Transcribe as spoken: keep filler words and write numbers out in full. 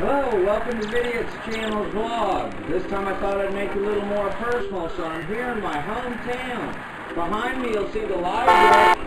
Hello, welcome to Vidiots Channel's vlog. This time I thought I'd make it a little more personal, so I'm here in my hometown. Behind me you'll see the library.